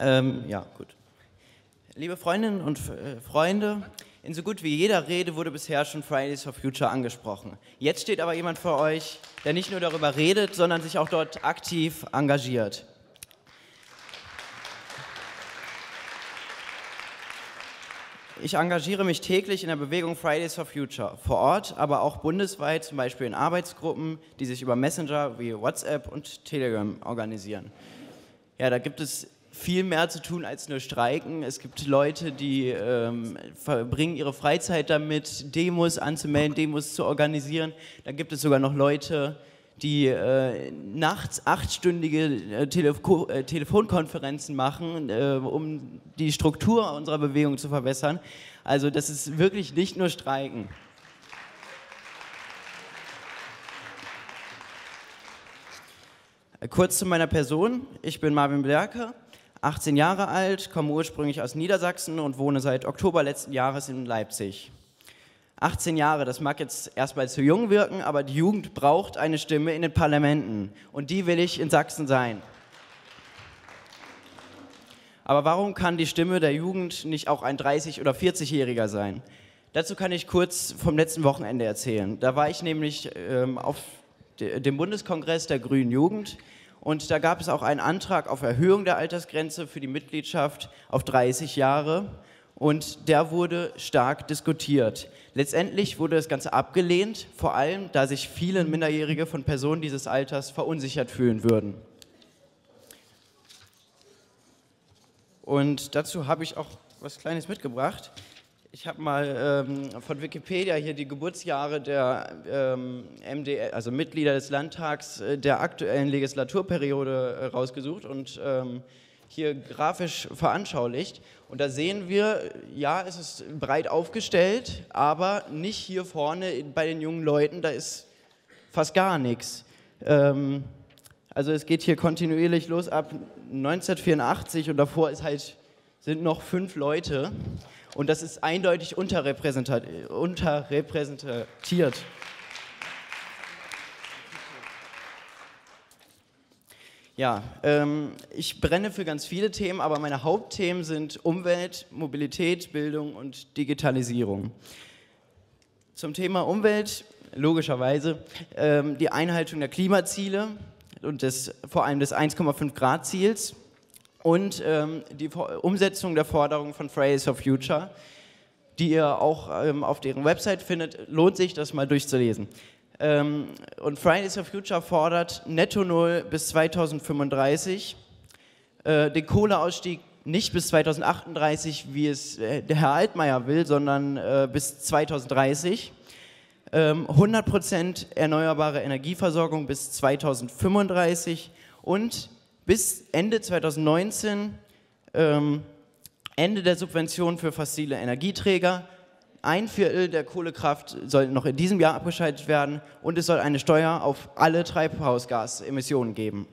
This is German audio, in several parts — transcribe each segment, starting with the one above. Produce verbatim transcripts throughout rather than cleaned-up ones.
Ähm, ja, gut. Liebe Freundinnen und äh, Freunde, in so gut wie jeder Rede wurde bisher schon Fridays for Future angesprochen. Jetzt steht aber jemand vor euch, der nicht nur darüber redet, sondern sich auch dort aktiv engagiert. Ich engagiere mich täglich in der Bewegung Fridays for Future, vor Ort, aber auch bundesweit, zum Beispiel in Arbeitsgruppen, die sich über Messenger wie WhatsApp und Telegram organisieren. Ja, da gibt es viel mehr zu tun als nur streiken. Es gibt Leute, die ähm, verbringen ihre Freizeit damit, Demos anzumelden, Demos zu organisieren. Dann gibt es sogar noch Leute, die äh, nachts achtstündige äh, Telefo äh, Telefonkonferenzen machen, äh, um die Struktur unserer Bewegung zu verbessern. Also das ist wirklich nicht nur Streiken. Kurz zu meiner Person. Ich bin Marvin Blerke, achtzehn Jahre alt, komme ursprünglich aus Niedersachsen und wohne seit Oktober letzten Jahres in Leipzig. achtzehn Jahre, das mag jetzt erstmal zu jung wirken, aber die Jugend braucht eine Stimme in den Parlamenten und die will ich in Sachsen sein. Aber warum kann die Stimme der Jugend nicht auch ein dreißig- oder vierzigjähriger sein? Dazu kann ich kurz vom letzten Wochenende erzählen. Da war ich nämlich ähm, auf de dem Bundeskongress der Grünen Jugend und da gab es auch einen Antrag auf Erhöhung der Altersgrenze für die Mitgliedschaft auf dreißig Jahre. Und der wurde stark diskutiert. Letztendlich wurde das Ganze abgelehnt, vor allem, da sich viele Minderjährige von Personen dieses Alters verunsichert fühlen würden. Und dazu habe ich auch was Kleines mitgebracht. Ich habe mal ähm, von Wikipedia hier die Geburtsjahre der ähm, M D L, also Mitglieder des Landtags äh, der aktuellen Legislaturperiode äh, rausgesucht und ähm, hier grafisch veranschaulicht. Und da sehen wir, ja, es ist breit aufgestellt, aber nicht hier vorne bei den jungen Leuten, da ist fast gar nichts. Ähm, also es geht hier kontinuierlich los ab neunzehnhundertvierundachtzig und davor ist halt, sind noch fünf Leute und das ist eindeutig unterrepräsentiert. unterrepräsentiert. Ja, ähm, ich brenne für ganz viele Themen, aber meine Hauptthemen sind Umwelt, Mobilität, Bildung und Digitalisierung. Zum Thema Umwelt, logischerweise, ähm, die Einhaltung der Klimaziele und des, vor allem des eins Komma fünf Grad Ziels und ähm, die Umsetzung der Forderungen von Fridays for Future, die ihr auch ähm, auf deren Website findet, lohnt sich, das mal durchzulesen. Und Fridays for Future fordert Netto Null bis zweitausendfünfunddreißig, äh, den Kohleausstieg nicht bis zweitausendachtunddreißig, wie es äh, der Herr Altmaier will, sondern äh, bis zweitausenddreißig, ähm, hundert Prozent erneuerbare Energieversorgung bis zweitausendfünfunddreißig und bis Ende zweitausendneunzehn ähm, Ende der Subventionen für fossile Energieträger. Ein Viertel der Kohlekraft soll noch in diesem Jahr abgeschaltet werden und es soll eine Steuer auf alle Treibhausgasemissionen geben.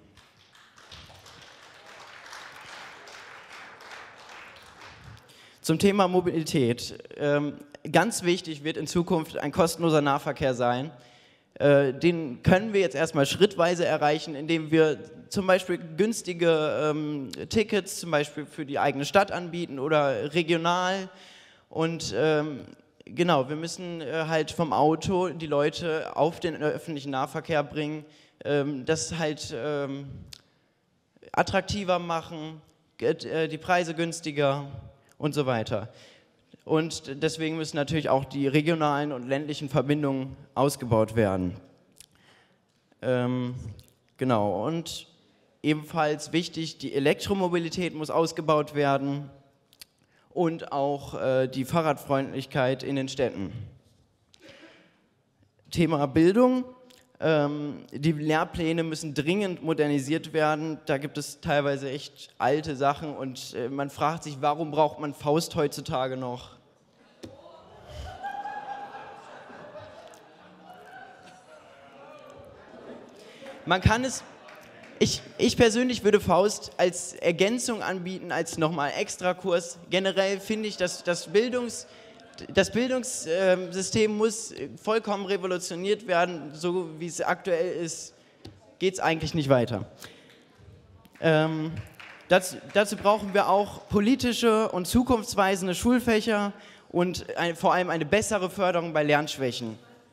Zum Thema Mobilität. Ähm, ganz wichtig wird in Zukunft ein kostenloser Nahverkehr sein. Äh, den können wir jetzt erstmal schrittweise erreichen, indem wir zum Beispiel günstige ähm, Tickets zum Beispiel für die eigene Stadt anbieten oder regional. Und ähm, genau, wir müssen äh, halt vom Auto die Leute auf den öffentlichen Nahverkehr bringen, ähm, das halt ähm, attraktiver machen, äh, die Preise günstiger und so weiter. Und deswegen müssen natürlich auch die regionalen und ländlichen Verbindungen ausgebaut werden. Ähm, genau, und ebenfalls wichtig, die Elektromobilität muss ausgebaut werden. Und auch äh, die Fahrradfreundlichkeit in den Städten. Thema Bildung. Ähm, die Lehrpläne müssen dringend modernisiert werden. Da gibt es teilweise echt alte Sachen und äh, man fragt sich, warum braucht man Faust heutzutage noch? Man kann es... Ich, ich persönlich würde Faust als Ergänzung anbieten, als nochmal Extrakurs. Generell finde ich, dass das, Bildungs, das Bildungssystem muss vollkommen revolutioniert werden. So wie es aktuell ist, geht es eigentlich nicht weiter. Ähm, dazu, dazu brauchen wir auch politische und zukunftsweisende Schulfächer und ein, vor allem eine bessere Förderung bei Lernschwächen.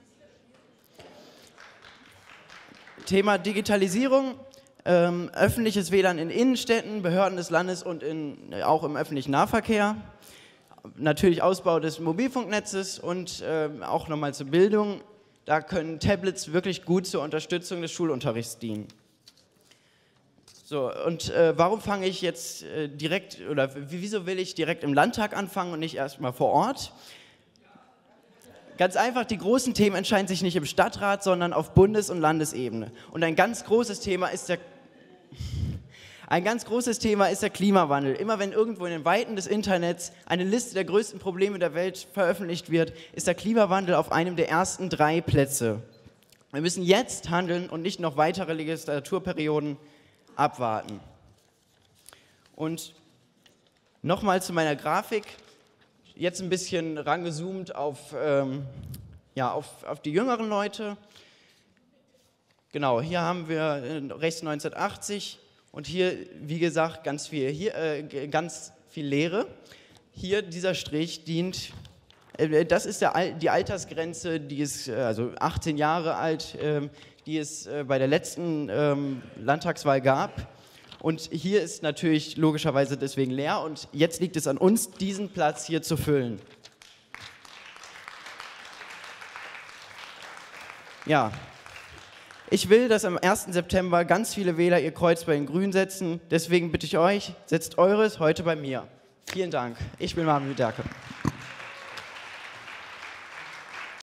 Thema Digitalisierung, ähm, öffentliches W L A N in Innenstädten, Behörden des Landes und in, auch im öffentlichen Nahverkehr. Natürlich Ausbau des Mobilfunknetzes und äh, auch nochmal zur Bildung. Da können Tablets wirklich gut zur Unterstützung des Schulunterrichts dienen. So, und äh, warum fange ich jetzt äh, direkt, oder wieso will ich direkt im Landtag anfangen und nicht erstmal vor Ort? Ganz einfach, die großen Themen entscheiden sich nicht im Stadtrat, sondern auf Bundes- und Landesebene. Und ein ganz großes Thema ist der Ein ganz großes Thema ist der Klimawandel. Immer wenn irgendwo in den Weiten des Internets eine Liste der größten Probleme der Welt veröffentlicht wird, ist der Klimawandel auf einem der ersten drei Plätze. Wir müssen jetzt handeln und nicht noch weitere Legislaturperioden abwarten. Und nochmal zu meiner Grafik, jetzt ein bisschen rangezoomt auf, ähm, ja, auf, auf die jüngeren Leute. Genau, hier haben wir rechts neunzehnhundertachtzig. Und hier, wie gesagt, ganz viel, hier, äh, ganz viel Lehre. Hier, dieser Strich dient, äh, das ist der, die Altersgrenze, die ist, äh, also achtzehn Jahre alt, äh, die es äh, bei der letzten ähm, Landtagswahl gab. Und hier ist natürlich logischerweise deswegen leer. Und jetzt liegt es an uns, diesen Platz hier zu füllen. Ja. Ich will, dass am ersten September ganz viele Wähler ihr Kreuz bei den Grünen setzen. Deswegen bitte ich euch, setzt eures heute bei mir. Vielen Dank. Ich bin Marvin Wiederke.